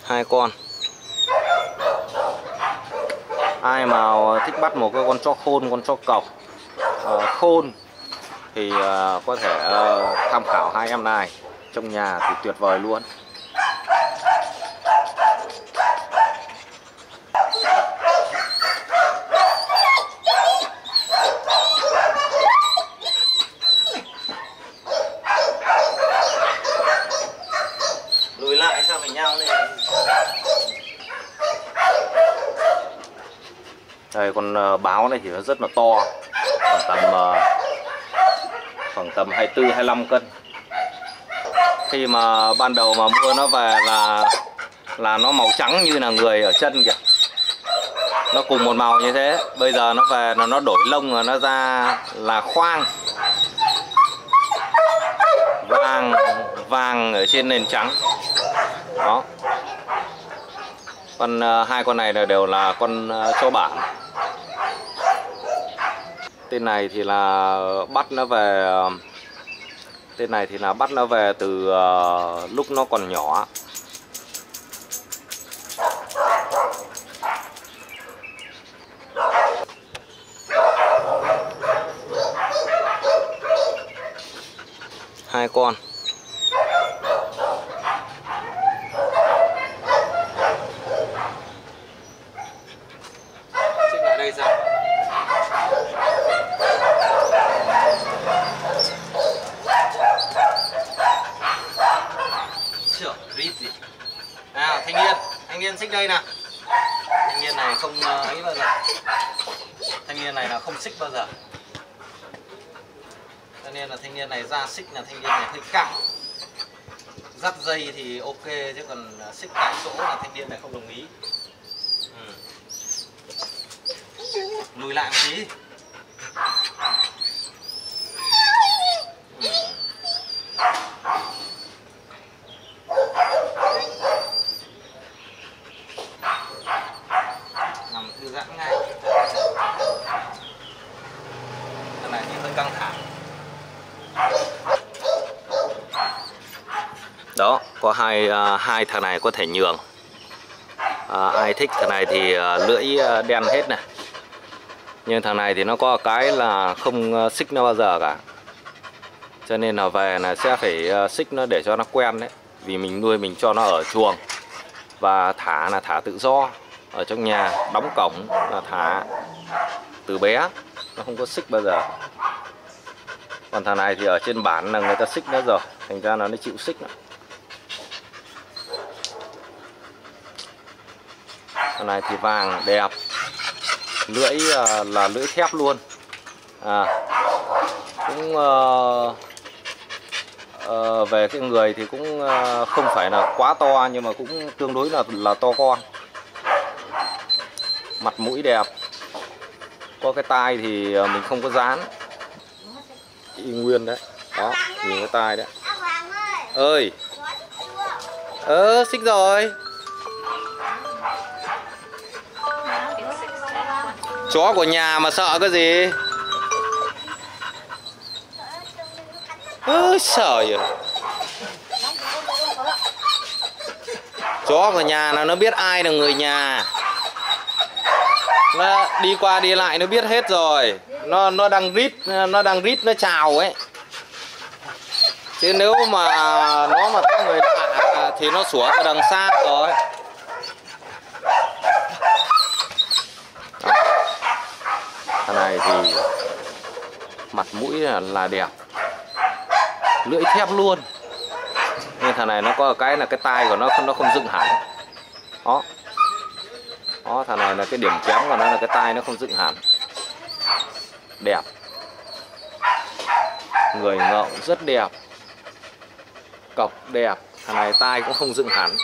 Hai con. Ai mà thích bắt một cái con chó khôn, con chó cọc khôn thì có thể tham khảo hai em này. Trong nhà thì tuyệt vời luôn. Lùi lại sao phải nhau lên. Đây con báo này thì nó rất là to, khoảng tầm 24 25 cân. Khi mà ban đầu mà mua nó về là nó màu trắng như là người ở chân kìa. Nó cùng một màu như thế. Bây giờ nó về là nó đổi lông và nó ra là khoang. Vàng ở trên nền trắng. Đó. Hai con này đều là con chó bản. Tên này thì là bắt nó về từ lúc nó còn nhỏ. Hai con. Xích lại đây sao? Nào thanh niên xích đây nào. Thanh niên này không ấy bao giờ. Thanh niên này là không xích bao giờ. Cho nên là thanh niên này ra xích là thanh niên này hơi căng. Dắt dây thì ok, chứ còn xích tại chỗ là thanh niên này không đồng ý. Lùi lại một tí. Nằm thư giãn ngay. Cái này thì hơi căng thẳng. Đó, có hai thằng này có thể nhường. Ai thích thằng này thì lưỡi đen hết này. Nhưng thằng này thì nó có cái là không xích nó bao giờ cả. Cho nên là về là sẽ phải xích nó để cho nó quen đấy. Vì mình nuôi mình cho nó ở chuồng. Và thả tự do. Ở trong nhà đóng cổng là thả từ bé. Nó không có xích bao giờ. Còn thằng này thì ở trên bản là người ta xích nó rồi. Thành ra là nó chịu xích nữa. Thằng này thì vàng đẹp. Lưỡi là lưỡi thép luôn. Cũng về cái người thì cũng không phải là quá to, nhưng mà cũng tương đối là to con. Mặt mũi đẹp. Có cái tai thì mình không có dán, y nguyên đấy. Đó, nhìn cái tai đấy. Ơi. Xích rồi. Chó của nhà mà sợ cái gì? Sợ vậy. Chó của nhà là nó biết ai là người nhà. Nó đi qua đi lại nó biết hết rồi. Nó đang rít nó chào ấy. Chứ nếu mà nó mà có người lạ thì nó sủa ở đằng xa rồi. Thằng này thì mặt mũi là đẹp. Lưỡi thép luôn. Nhưng thằng này nó có cái là cái tai của nó không dựng hẳn. Đó. Đó, thằng này là cái điểm kém của nó là cái tai nó không dựng hẳn. Đẹp. Người ngậu rất đẹp. Cọc đẹp. Thằng này tai cũng không dựng hẳn.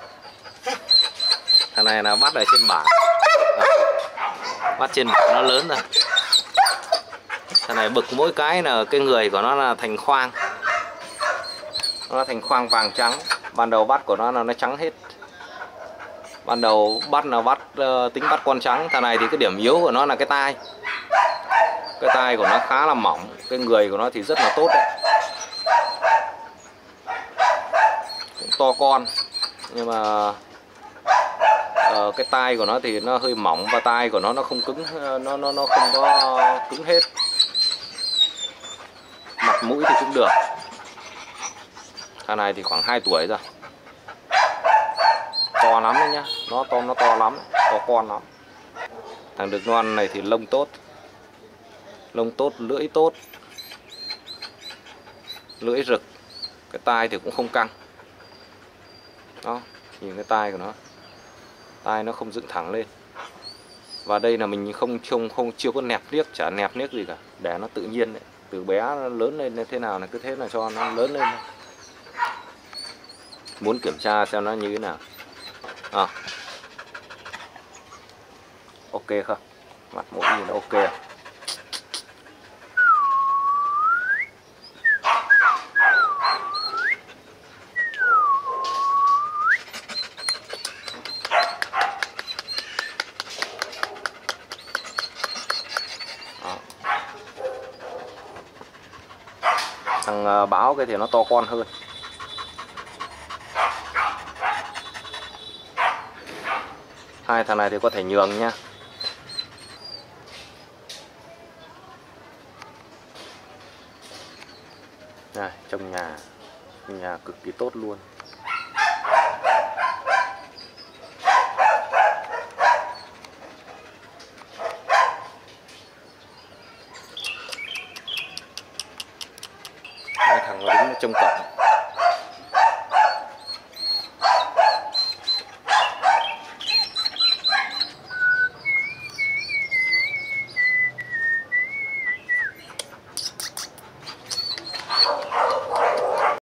Thằng này là bắt ở trên bản. Bắt trên bản nó lớn rồi. Thằng này bực mỗi cái là cái người của nó là thành khoang. Nó thành khoang vàng trắng. Ban đầu bắt của nó là nó trắng hết. Ban đầu bắt tính bắt con trắng. Thằng này thì cái điểm yếu của nó là cái tai. Cái tai của nó khá là mỏng. Cái người của nó thì rất là tốt đấy. Cũng to con. Nhưng mà cái tai của nó thì nó hơi mỏng và tai của nó không cứng, nó không có cứng hết. Mặt mũi thì cũng được. Thằng này thì khoảng 2 tuổi rồi. To lắm đấy nhá, nó to lắm, to con lắm. Thằng đực non này thì lông tốt, lưỡi tốt, lưỡi rực, cái tai thì cũng không căng. Đó, nhìn cái tai của nó, tai nó không dựng thẳng lên. Và đây là mình chưa có nẹp niếc, chả nẹp niếc gì cả, để nó tự nhiên đấy. Từ bé nó lớn lên thế nào là cứ thế là cho nó lớn lên. Muốn kiểm tra xem nó như thế nào. Ok không? Mặt mũi nhìn nó ok. Thằng báo cái thì nó to con hơn. Hai thằng này thì có thể nhường nha. Này, trong nhà cực kỳ tốt luôn. Hai thằng nó đứng trong cổng.